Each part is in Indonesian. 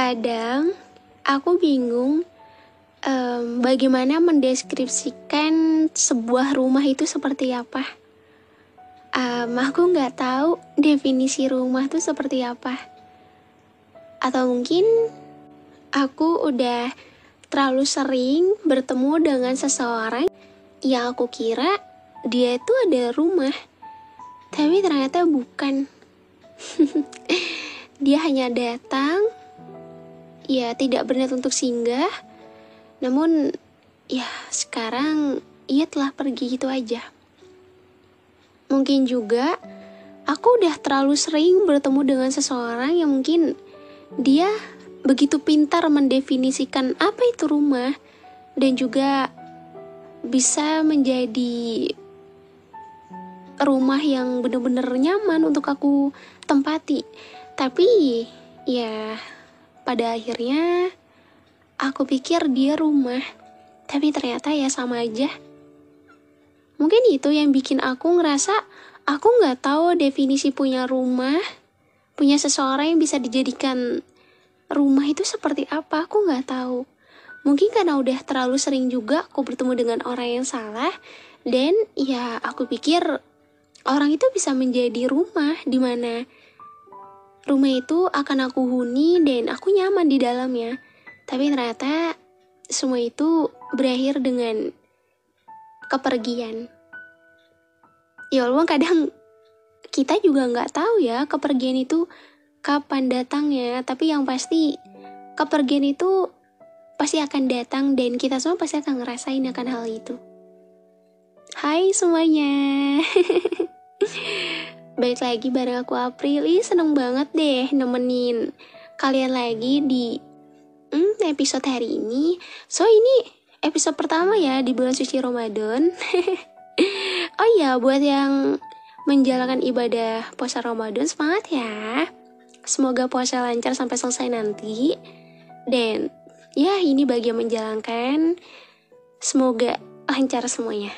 Kadang aku bingung bagaimana mendeskripsikan sebuah rumah itu seperti apa. Aku nggak tahu definisi rumah itu seperti apa. Atau mungkin aku udah terlalu sering bertemu dengan seseorang yang aku kira dia itu ada rumah, tapi ternyata bukan. Dia hanya datang, ya tidak berniat untuk singgah, namun ya sekarang ia telah pergi gitu aja. Mungkin juga aku udah terlalu sering bertemu dengan seseorang yang mungkin dia begitu pintar mendefinisikan apa itu rumah dan juga bisa menjadi rumah yang benar-benar nyaman untuk aku tempati. Tapi ya pada akhirnya aku pikir dia rumah, tapi ternyata ya sama aja. Mungkin itu yang bikin aku ngerasa aku nggak tahu definisi punya rumah, punya seseorang yang bisa dijadikan rumah itu seperti apa. Aku nggak tahu. Mungkin karena udah terlalu sering juga aku bertemu dengan orang yang salah, dan ya aku pikir orang itu bisa menjadi rumah di mana rumah itu akan aku huni dan aku nyaman di dalamnya. Tapi ternyata semua itu berakhir dengan kepergian. Ya walaupun kadang kita juga nggak tahu ya kepergian itu kapan datangnya. Tapi yang pasti kepergian itu pasti akan datang dan kita semua pasti akan ngerasain akan hal itu. Hai semuanya. Balik lagi bareng aku April. Seneng banget deh nemenin kalian lagi di episode hari ini. So ini episode pertama ya di bulan suci Ramadan. Oh iya, buat yang menjalankan ibadah puasa Ramadan, semangat ya. Semoga puasa lancar sampai selesai nanti. Dan ya ini bagi yang menjalankan, semoga lancar semuanya.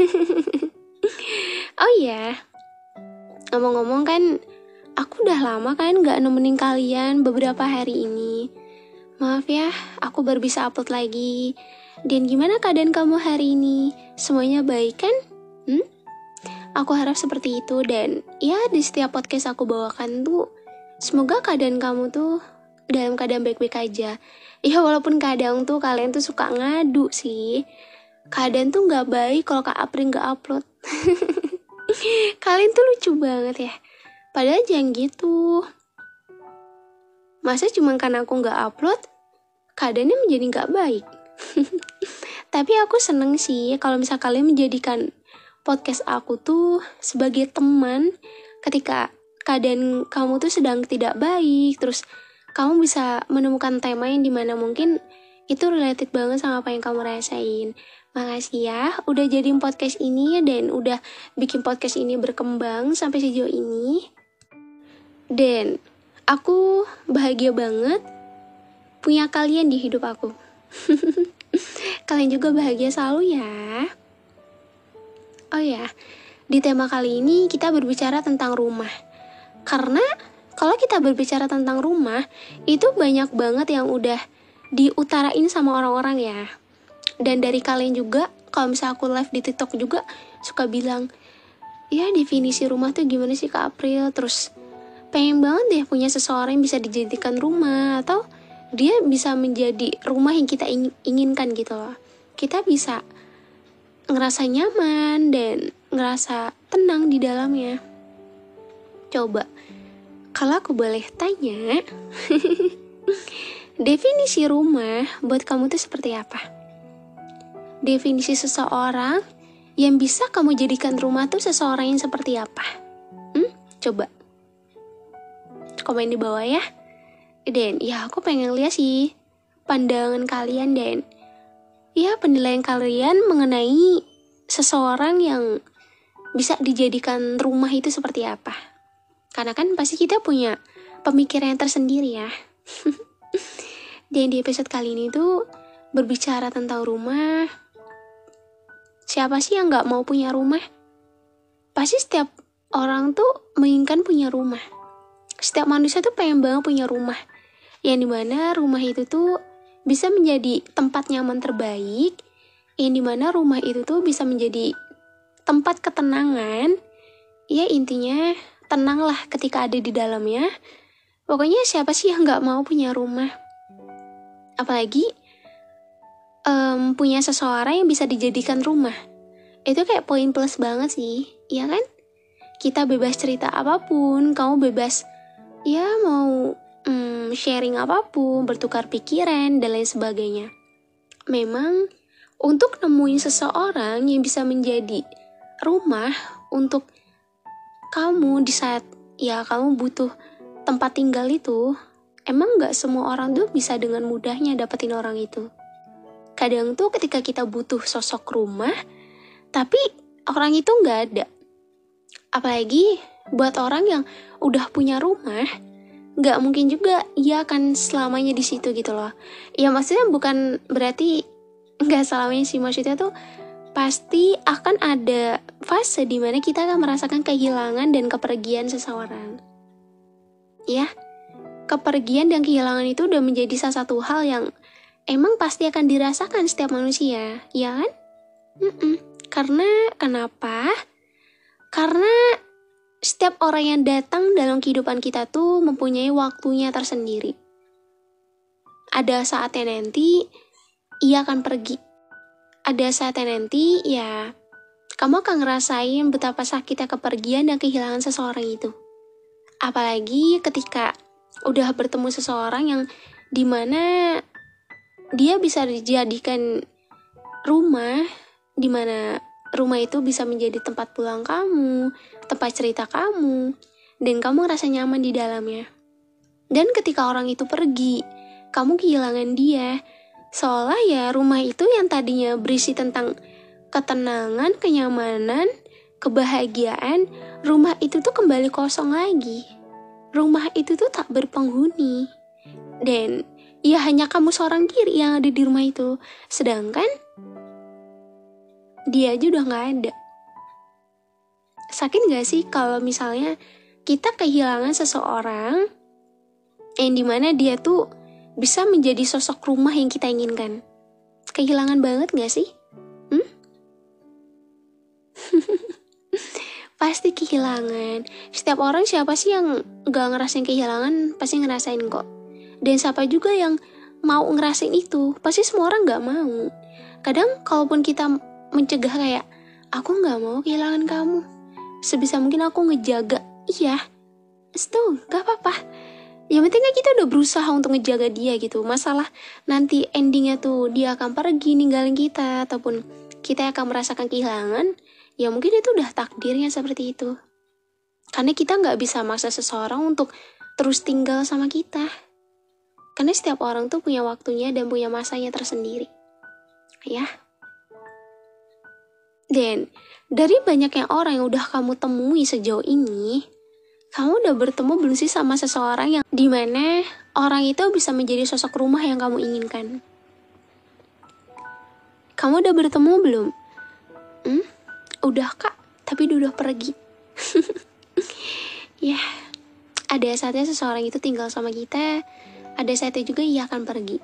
Oh iya, ngomong-ngomong kan, aku udah lama kan gak nemenin kalian beberapa hari ini. Maaf ya, aku baru bisa upload lagi. Dan gimana keadaan kamu hari ini? Semuanya baik kan? Aku harap seperti itu. Dan ya di setiap podcast aku bawakan tuh, semoga keadaan kamu tuh dalam keadaan baik-baik aja. Ya walaupun kadang tuh kalian tuh suka ngadu sih, keadaan tuh gak baik kalau Kak April gak upload. Kalian tuh lucu banget ya. Padahal jangan gitu. Masa cuma karena aku gak upload keadaannya menjadi gak baik? Tapi aku seneng sih kalau misal kalian menjadikan podcast aku tuh sebagai teman ketika keadaan kamu tuh sedang tidak baik. Terus kamu bisa menemukan tema yang dimana mungkin itu related banget sama apa yang kamu rasain. Makasih ya udah jadiin podcast ini dan udah bikin podcast ini berkembang sampai sejauh ini. Dan aku bahagia banget punya kalian di hidup aku. Kalian juga bahagia selalu ya. Oh ya, di tema kali ini kita berbicara tentang rumah. Karena kalau kita berbicara tentang rumah, itu banyak banget yang udah diutarain sama orang-orang ya. Dan dari kalian juga, kalau misalnya aku live di TikTok juga suka bilang, ya definisi rumah tuh gimana sih Kak April? Terus pengen banget deh punya seseorang yang bisa dijadikan rumah, atau dia bisa menjadi rumah yang kita inginkan gitu loh. Kita bisa ngerasa nyaman dan ngerasa tenang di dalamnya. Coba, kalau aku boleh tanya, definisi rumah buat kamu tuh seperti apa? Definisi seseorang yang bisa kamu jadikan rumah tuh seseorang yang seperti apa? Coba komen di bawah ya. Dan ya aku pengen lihat sih pandangan kalian dan ya penilaian kalian mengenai seseorang yang bisa dijadikan rumah itu seperti apa. Karena kan pasti kita punya pemikiran yang tersendiri ya. Dan di episode kali ini tuh berbicara tentang rumah. Siapa sih yang gak mau punya rumah? Pasti setiap orang tuh menginginkan punya rumah. Setiap manusia tuh pengen banget punya rumah. yang dimana rumah itu tuh bisa menjadi tempat nyaman terbaik, yang dimana rumah itu tuh bisa menjadi tempat ketenangan. Ya intinya tenanglah ketika ada di dalamnya. Pokoknya siapa sih yang gak mau punya rumah? Apalagi punya seseorang yang bisa dijadikan rumah. Itu kayak poin plus banget sih, ya kan? Kita bebas cerita apapun, kamu bebas ya mau sharing apapun, bertukar pikiran, dan lain sebagainya. Memang untuk nemuin seseorang yang bisa menjadi rumah untuk kamu di saat ya kamu butuh tempat tinggal itu, emang gak semua orang tuh bisa dengan mudahnya dapetin orang itu. Kadang tuh ketika kita butuh sosok rumah, tapi orang itu gak ada. Apalagi buat orang yang udah punya rumah, gak mungkin juga ia akan selamanya di situ gitu loh. Ya maksudnya bukan berarti gak selamanya sih, maksudnya tuh pasti akan ada fase dimana kita akan merasakan kehilangan dan kepergian seseorang. Ya, kepergian dan kehilangan itu udah menjadi salah satu hal yang emang pasti akan dirasakan setiap manusia, ya kan? Karena kenapa? Karena setiap orang yang datang dalam kehidupan kita tuh mempunyai waktunya tersendiri. Ada saatnya nanti ia akan pergi. Ada saatnya nanti ya kamu akan ngerasain betapa sakitnya kepergian dan kehilangan seseorang itu. Apalagi ketika udah bertemu seseorang yang dimana dia bisa dijadikan rumah, dimana rumah itu bisa menjadi tempat pulang kamu, tempat cerita kamu, dan kamu ngerasa nyaman di dalamnya. Dan ketika orang itu pergi, kamu kehilangan dia, seolah ya rumah itu yang tadinya berisi tentang ketenangan, kenyamanan, kebahagiaan, rumah itu tuh kembali kosong lagi. Rumah itu tuh tak berpenghuni. Dan ya hanya kamu seorang diri yang ada di rumah itu, sedangkan dia aja udah gak ada. Sakit gak sih kalau misalnya kita kehilangan seseorang yang dimana dia tuh bisa menjadi sosok rumah yang kita inginkan? Kehilangan banget gak sih? Pasti kehilangan. Setiap orang, siapa sih yang gak ngerasain kehilangan? Pasti ngerasain kok. Dan siapa juga yang mau ngerasain itu? Pasti semua orang gak mau. Kadang kalaupun kita mencegah kayak, aku gak mau kehilangan kamu, sebisa mungkin aku ngejaga. Iya, itu gak apa-apa. Yang penting kan kita udah berusaha untuk ngejaga dia gitu. Masalah nanti endingnya tuh dia akan pergi ninggalin kita, ataupun kita akan merasakan kehilangan, ya mungkin itu udah takdirnya seperti itu. Karena kita gak bisa maksa seseorang untuk terus tinggal sama kita. Karena setiap orang tuh punya waktunya dan punya masanya tersendiri. Ya. Dan dari banyaknya orang yang udah kamu temui sejauh ini, kamu udah bertemu belum sih sama seseorang yang dimana orang itu bisa menjadi sosok rumah yang kamu inginkan? Kamu udah bertemu belum? Udah kak, tapi dia udah pergi. Ya, ada saatnya seseorang itu tinggal sama kita, ada saatnya juga ia akan pergi.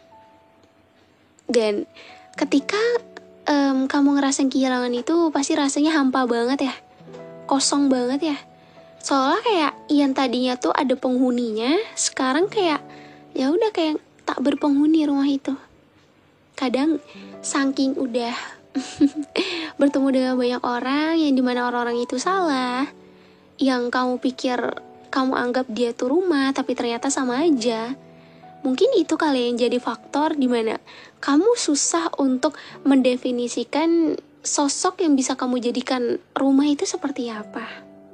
Dan ketika kamu ngerasain kehilangan itu, pasti rasanya hampa banget ya, kosong banget ya. Soalnya kayak yang tadinya tuh ada penghuninya, sekarang kayak ya udah kayak tak berpenghuni rumah itu. Kadang saking udah bertemu dengan banyak orang yang dimana orang-orang itu salah, yang kamu pikir kamu anggap dia tuh rumah, tapi ternyata sama aja. Mungkin itu kali yang jadi faktor dimana kamu susah untuk mendefinisikan sosok yang bisa kamu jadikan rumah itu seperti apa.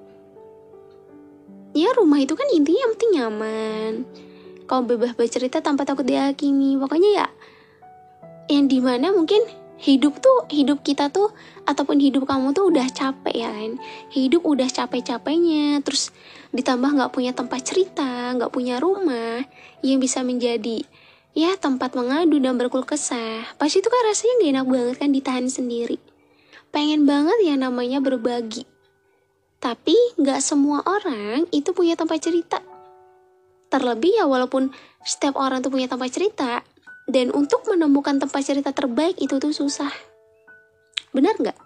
Ya rumah itu kan intinya yang penting nyaman, kamu bebas bercerita tanpa takut dihakimi. Pokoknya ya yang dimana mungkin hidup kita tuh ataupun hidup kamu tuh udah capek ya kan. Hidup udah capek-capeknya, terus ditambah gak punya tempat cerita, gak punya rumah yang bisa menjadi ya tempat mengadu dan berkeluh kesah. Pasti itu kan rasanya gak enak banget kan, ditahan sendiri. Pengen banget ya namanya berbagi, tapi gak semua orang itu punya tempat cerita. Terlebih ya walaupun setiap orang tuh punya tempat cerita, dan untuk menemukan tempat cerita terbaik itu tuh susah. Benar nggak?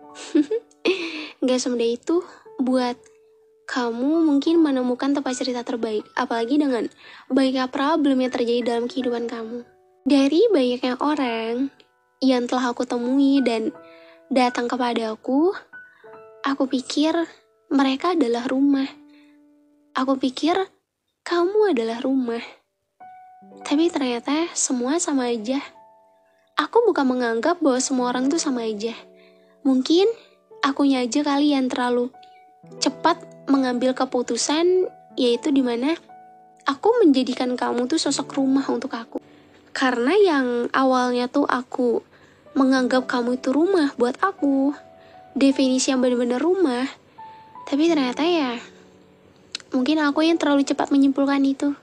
Nggak semudah itu buat kamu mungkin menemukan tempat cerita terbaik, apalagi dengan banyaknya problem yang terjadi dalam kehidupan kamu. Dari banyaknya orang yang telah aku temui dan datang kepada aku pikir mereka adalah rumah. Aku pikir kamu adalah rumah. Tapi ternyata semua sama aja. Aku bukan menganggap bahwa semua orang tuh sama aja. Mungkin akunya aja kali yang terlalu cepat mengambil keputusan, yaitu dimana aku menjadikan kamu tuh sosok rumah untuk aku. Karena yang awalnya tuh aku menganggap kamu itu rumah buat aku, definisi yang benar-benar rumah, tapi ternyata ya mungkin aku yang terlalu cepat menyimpulkan itu.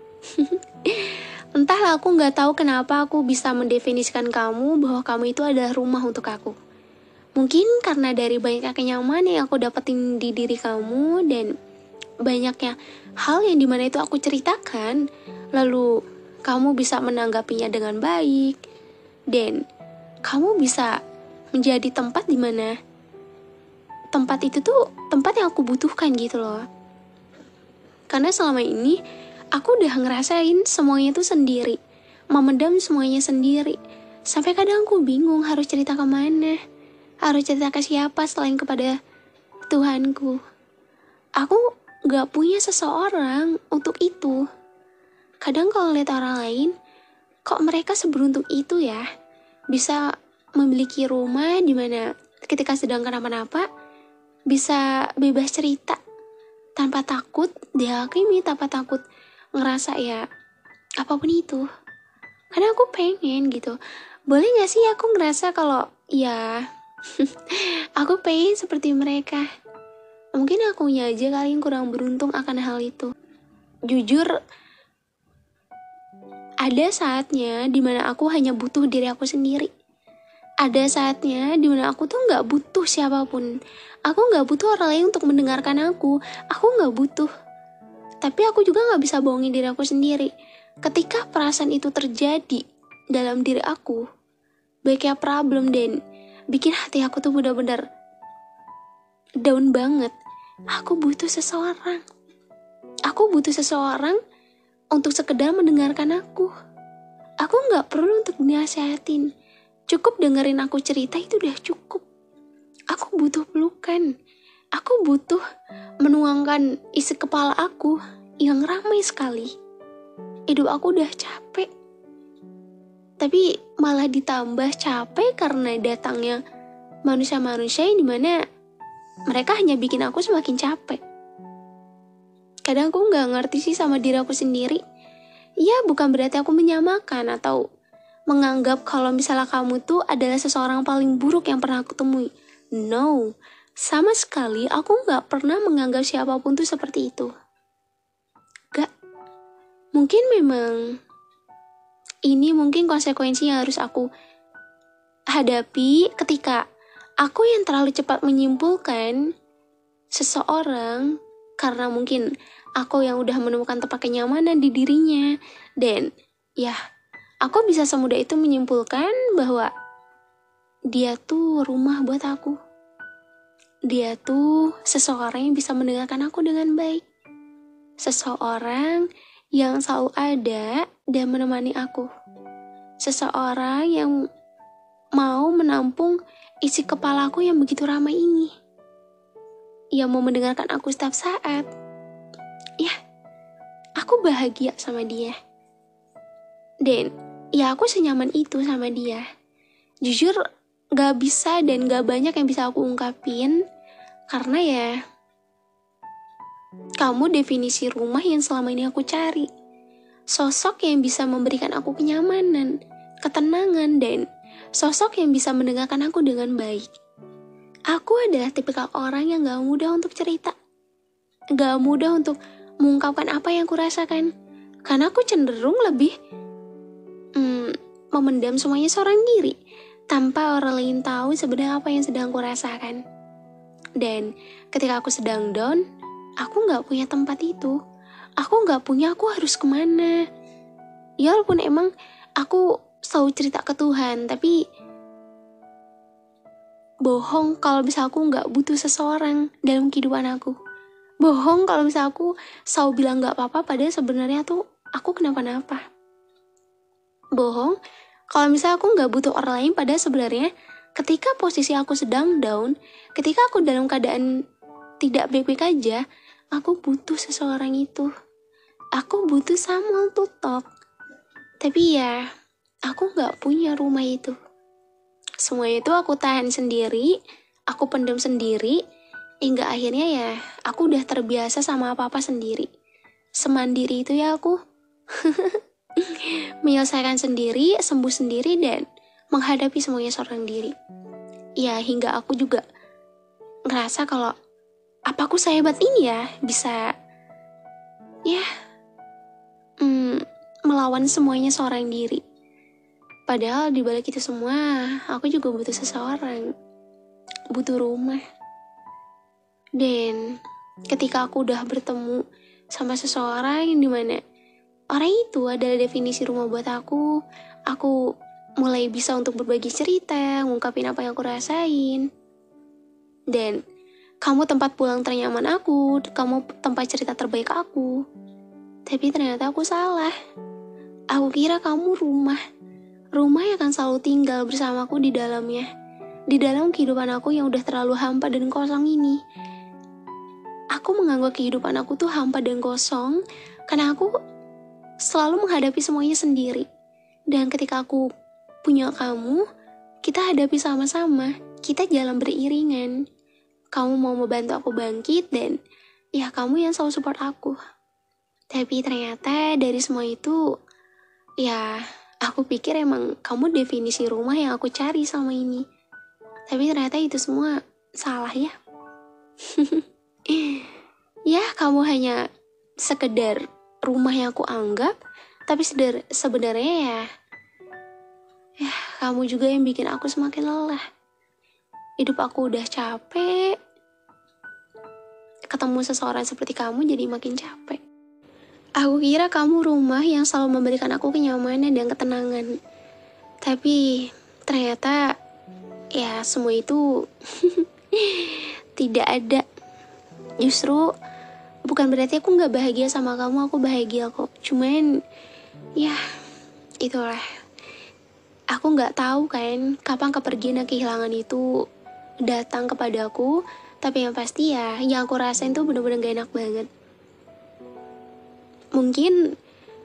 Entahlah, aku gak tahu kenapa aku bisa mendefinisikan kamu bahwa kamu itu adalah rumah untuk aku. Mungkin karena dari banyaknya kenyamanan yang aku dapetin di diri kamu, dan banyaknya hal yang dimana itu aku ceritakan, lalu kamu bisa menanggapinya dengan baik, dan kamu bisa menjadi tempat dimana tempat itu tuh tempat yang aku butuhkan gitu loh. Karena selama ini aku udah ngerasain semuanya tuh sendiri, memendam semuanya sendiri, sampai kadang aku bingung harus cerita kemana, harus cerita ke siapa selain kepada Tuhanku. Aku gak punya seseorang untuk itu. Kadang kalau lihat orang lain, kok mereka seberuntung itu ya, bisa memiliki rumah dimana ketika sedang kenapa-napa bisa bebas cerita tanpa takut dihakimi, tanpa takut ngerasa ya apapun itu. Karena aku pengen gitu. Boleh gak sih aku ngerasa kalau ya aku pengen seperti mereka. Mungkin akunya aja kali yang kurang beruntung akan hal itu. Jujur, ada saatnya dimana aku hanya butuh diri aku sendiri. Ada saatnya dimana aku tuh gak butuh siapapun. Aku gak butuh orang lain untuk mendengarkan aku. Aku gak butuh. Tapi aku juga gak bisa bohongin diri aku sendiri. Ketika perasaan itu terjadi dalam diri aku, baiknya problem dan bikin hati aku tuh benar-benar down banget. Aku butuh seseorang. Aku butuh seseorang untuk sekedar mendengarkan aku. Aku gak perlu untuk dinasihatin. Cukup dengerin aku cerita itu udah cukup. Aku butuh pelukan. Aku butuh menuangkan isi kepala aku yang ramai sekali. Hidup aku udah capek. Tapi malah ditambah capek karena datangnya manusia-manusia yang dimana mereka hanya bikin aku semakin capek. Kadang aku gak ngerti sih sama diri aku sendiri. Ya bukan berarti aku menyamakan atau menganggap kalau misalnya kamu tuh adalah seseorang paling buruk yang pernah aku temui. No, sama sekali aku gak pernah menganggap siapapun tuh seperti itu. Gak. Mungkin memang ini mungkin konsekuensi yang harus aku hadapi ketika aku yang terlalu cepat menyimpulkan seseorang karena mungkin aku yang udah menemukan tempat kenyamanan di dirinya. Dan ya, aku bisa semudah itu menyimpulkan bahwa dia tuh rumah buat aku. Dia tuh seseorang yang bisa mendengarkan aku dengan baik. Seseorang yang selalu ada dan menemani aku. Seseorang yang mau menampung isi kepalaku yang begitu ramai ini. Yang mau mendengarkan aku setiap saat. Ya, aku bahagia sama dia. Dan ya aku senyaman itu sama dia. Jujur gak bisa dan gak banyak yang bisa aku ungkapin. Karena ya kamu definisi rumah yang selama ini aku cari. Sosok yang bisa memberikan aku kenyamanan, ketenangan, dan sosok yang bisa mendengarkan aku dengan baik. Aku adalah tipikal orang yang gak mudah untuk cerita. Gak mudah untuk mengungkapkan apa yang aku rasakan. Karena aku cenderung lebih memendam semuanya seorang diri. Tanpa orang lain tahu sebenarnya apa yang sedang aku rasakan. Dan ketika aku sedang down, aku gak punya tempat itu. aku nggak punya, aku harus kemana? Ya walaupun emang aku selalu cerita ke Tuhan, tapi bohong kalau bisa aku nggak butuh seseorang dalam kehidupan aku. Bohong kalau bisa aku selalu bilang nggak apa-apa, padahal sebenarnya tuh aku kenapa-napa. Bohong kalau misalnya aku nggak butuh orang lain, padahal sebenarnya ketika posisi aku sedang down, ketika aku dalam keadaan tidak baik-baik aja, aku butuh seseorang itu. Aku butuh someone to talk. Tapi ya, aku nggak punya rumah itu. Semua itu aku tahan sendiri, aku pendam sendiri, hingga akhirnya ya aku udah terbiasa sama apa-apa sendiri. Semandiri itu ya aku. Menyelesaikan sendiri, sembuh sendiri, dan menghadapi semuanya seorang diri. Ya hingga aku juga ngerasa kalau apa aku sehebat ini ya bisa ya melawan semuanya seorang diri. Padahal di balik itu semua aku juga butuh seseorang, butuh rumah. Dan ketika aku udah bertemu sama seseorang yang dimana orang itu adalah definisi rumah buat aku mulai bisa untuk berbagi cerita, ngungkapin apa yang aku rasain. Dan kamu tempat pulang ternyaman aku, kamu tempat cerita terbaik aku. Tapi ternyata aku salah. Aku kira kamu rumah yang akan selalu tinggal bersamaku di dalamnya. Di dalam kehidupan aku yang udah terlalu hampa dan kosong ini. Aku menganggap kehidupan aku tuh hampa dan kosong karena aku selalu menghadapi semuanya sendiri. Dan ketika aku punya kamu, kita hadapi sama-sama. Kita jalan beriringan. Kamu mau membantu aku bangkit dan ya kamu yang selalu support aku. Tapi ternyata dari semua itu, ya aku pikir emang kamu definisi rumah yang aku cari selama ini. Tapi ternyata itu semua salah ya. Ya kamu hanya sekedar rumah yang aku anggap, tapi sebenarnya ya kamu juga yang bikin aku semakin lelah. Hidup aku udah capek, ketemu seseorang seperti kamu jadi makin capek. Aku kira kamu rumah yang selalu memberikan aku kenyamanan dan ketenangan. Tapi ternyata ya semua itu tidak ada. Justru bukan berarti aku gak bahagia sama kamu, aku bahagia kok. Cuman ya itulah. Aku gak tahu kan kapan kepergian dan kehilangan itu datang kepadaku. Tapi yang pasti ya yang aku rasain tuh bener-bener gak enak banget. Mungkin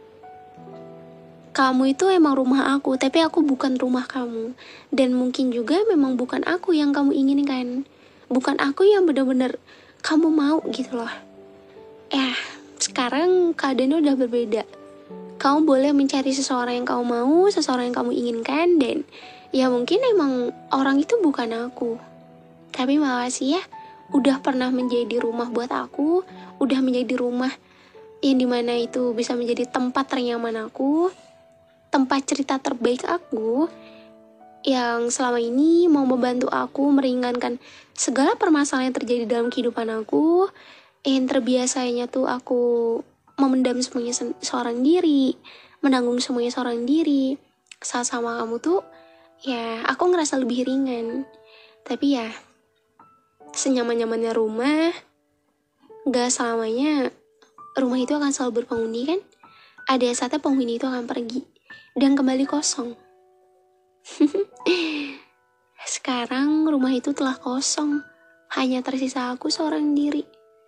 kamu itu emang rumah aku, tapi aku bukan rumah kamu. Dan mungkin juga memang bukan aku yang kamu inginkan. Bukan aku yang benar-benar kamu mau gitu loh. Sekarang keadaannya udah berbeda. Kamu boleh mencari seseorang yang kamu mau, seseorang yang kamu inginkan. Dan ya mungkin emang orang itu bukan aku. Tapi makasih ya, udah pernah menjadi rumah buat aku. Udah menjadi rumah yang dimana itu bisa menjadi tempat ternyaman aku, tempat cerita terbaik aku, yang selama ini mau membantu aku meringankan segala permasalahan yang terjadi dalam kehidupan aku. Yang terbiasanya tuh aku memendam semuanya seorang diri, menanggung semuanya seorang diri. Saat sama kamu tuh, ya aku ngerasa lebih ringan. Tapi ya, senyaman-nyamannya rumah, gak selamanya rumah itu akan selalu berpenghuni kan? Ada saatnya penghuni itu akan pergi dan kembali kosong. Sekarang rumah itu telah kosong, hanya tersisa aku seorang diri.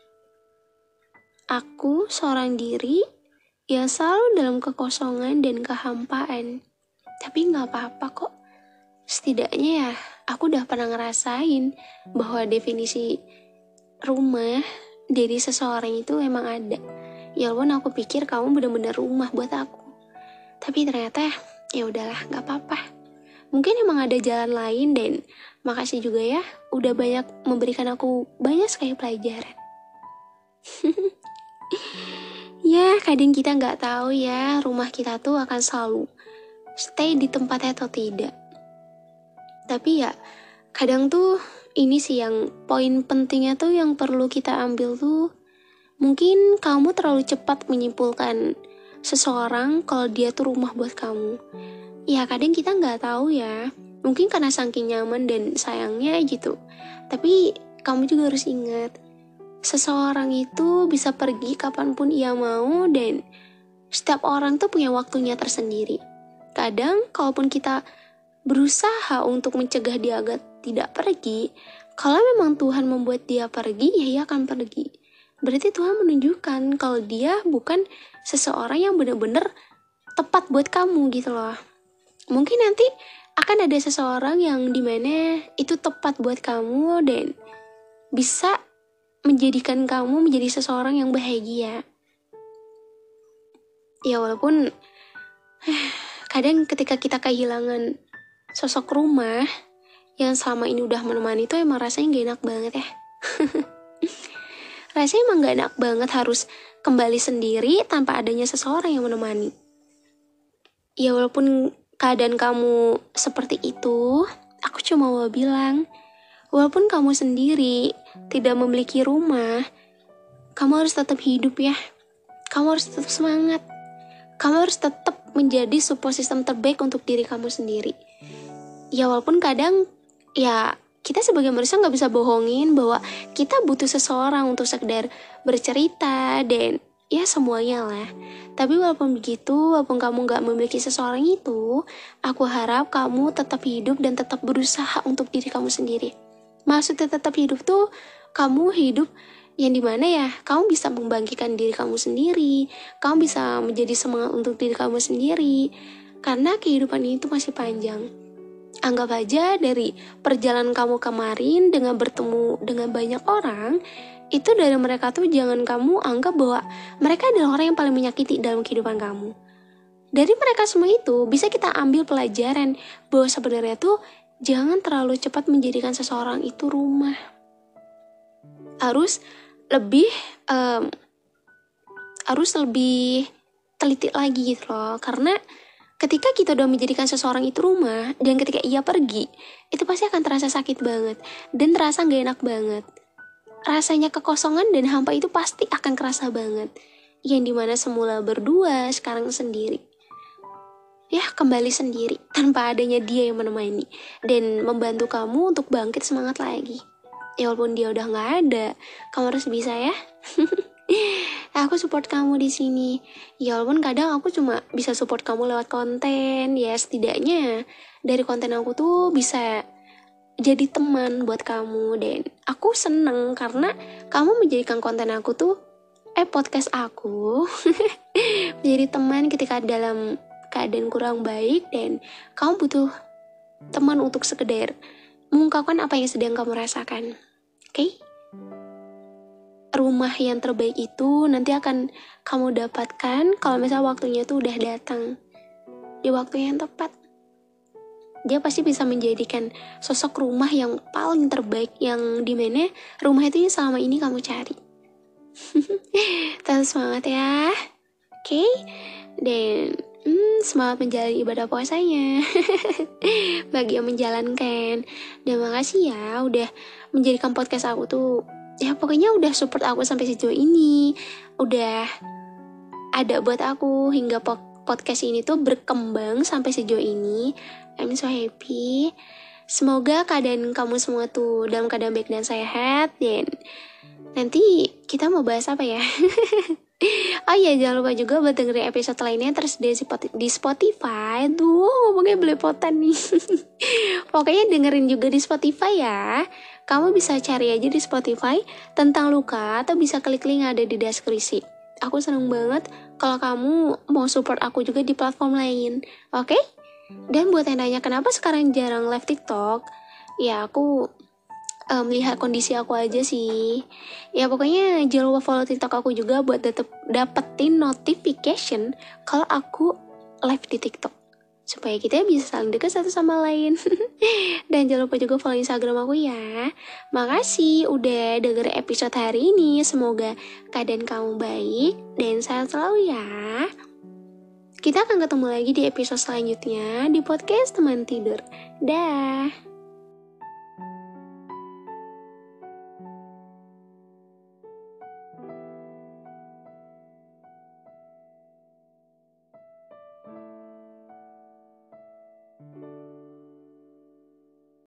Aku seorang diri yang selalu dalam kekosongan dan kehampaan. Tapi gak apa-apa kok. Setidaknya ya aku udah pernah ngerasain bahwa definisi rumah dari seseorang itu emang ada. Ya walaupun aku pikir kamu benar-benar rumah buat aku. Tapi ternyata ya udahlah, gak apa-apa. Mungkin emang ada jalan lain dan makasih juga ya udah banyak memberikan aku banyak sekali pelajaran. Ya kadang kita gak tahu ya rumah kita tuh akan selalu stay di tempatnya atau tidak. Tapi ya kadang tuh ini sih yang poin pentingnya tuh yang perlu kita ambil tuh, Mungkin kamu terlalu cepat menyimpulkan seseorang kalau dia tuh rumah buat kamu. Ya kadang kita nggak tahu ya, mungkin karena saking nyaman dan sayangnya gitu. Tapi kamu juga harus ingat, seseorang itu bisa pergi kapanpun ia mau dan setiap orang tuh punya waktunya tersendiri. Kadang kalaupun kita berusaha untuk mencegah dia agar tidak pergi, kalau memang Tuhan membuat dia pergi, ya ia akan pergi. Berarti Tuhan menunjukkan kalau dia bukan seseorang yang benar-benar tepat buat kamu gitu loh. Mungkin nanti akan ada seseorang yang dimana itu tepat buat kamu dan bisa menjadikan kamu menjadi seseorang yang bahagia. Ya walaupun kadang ketika kita kehilangan sosok rumah yang selama ini udah menemani itu emang rasanya gak enak banget ya. Rasanya emang gak enak banget harus kembali sendiri tanpa adanya seseorang yang menemani. Ya walaupun keadaan kamu seperti itu, aku cuma mau bilang, walaupun kamu sendiri tidak memiliki rumah, kamu harus tetap hidup ya. Kamu harus tetap semangat. Kamu harus tetap menjadi support system terbaik untuk diri kamu sendiri. Ya walaupun kadang, ya kita sebagai manusia gak bisa bohongin bahwa kita butuh seseorang untuk sekedar bercerita dan ya semuanya lah. Tapi walaupun begitu, walaupun kamu gak memiliki seseorang itu, aku harap kamu tetap hidup dan tetap berusaha untuk diri kamu sendiri. Maksudnya tetap hidup tuh, kamu hidup yang dimana ya, kamu bisa membangkitkan diri kamu sendiri, kamu bisa menjadi semangat untuk diri kamu sendiri, karena kehidupan itu masih panjang. Anggap aja dari perjalanan kamu kemarin dengan bertemu dengan banyak orang, itu dari mereka tuh jangan kamu anggap bahwa mereka adalah orang yang paling menyakiti dalam kehidupan kamu. Dari mereka semua itu bisa kita ambil pelajaran bahwa sebenarnya tuh jangan terlalu cepat menjadikan seseorang itu rumah. Harus lebih teliti lagi gitu loh, karena ketika kita udah menjadikan seseorang itu rumah, dan ketika ia pergi, itu pasti akan terasa sakit banget, dan terasa gak enak banget. Rasanya kekosongan dan hampa itu pasti akan kerasa banget. Yang dimana semula berdua, sekarang sendiri. Ya, kembali sendiri, tanpa adanya dia yang menemani, dan membantu kamu untuk bangkit semangat lagi. Ya walaupun dia udah gak ada, kamu harus bisa ya. Aku support kamu di sini. Ya walaupun kadang aku cuma bisa support kamu lewat konten, ya setidaknya dari konten aku tuh bisa jadi teman buat kamu, dan aku seneng karena kamu menjadikan konten aku tuh podcast aku menjadi teman ketika dalam keadaan kurang baik dan kamu butuh teman untuk sekedar mengungkapkan apa yang sedang kamu rasakan. Oke? Rumah yang terbaik itu nanti akan kamu dapatkan kalau misalnya waktunya tuh udah datang di waktu yang tepat. Dia pasti bisa menjadikan sosok rumah yang paling terbaik, yang dimana rumah itu yang selama ini kamu cari. Tetap semangat ya. Oke? Dan semangat menjalani ibadah puasanya. Bagi yang menjalankan. Dan makasih ya udah menjadikan podcast aku tuh, ya pokoknya udah support aku sampai sejauh ini, udah ada buat aku hingga podcast ini tuh berkembang sampai sejauh ini. I'm so happy. Semoga keadaan kamu semua tuh dalam keadaan baik dan sehat. Dan nanti kita mau bahas apa ya? Oh iya, jangan lupa juga buat dengerin episode lainnya tersedia di Spotify. Duh, ngomongnya belepotan nih. Pokoknya dengerin juga di Spotify ya. Kamu bisa cari aja di Spotify tentang luka, atau bisa klik link yang ada di deskripsi. Aku seneng banget kalau kamu mau support aku juga di platform lain. Oke? Dan buat yang nanya kenapa sekarang jarang live TikTok, ya aku melihat kondisi aku aja sih. Ya pokoknya jangan lupa follow TikTok aku juga buat dapetin notification kalau aku live di TikTok, supaya kita bisa saling dekat satu sama lain. Dan jangan lupa juga follow Instagram aku ya. Makasih udah denger episode hari ini. Semoga keadaan kamu baik dan sehat selalu ya. Kita akan ketemu lagi di episode selanjutnya di podcast Teman Tidur. Dah.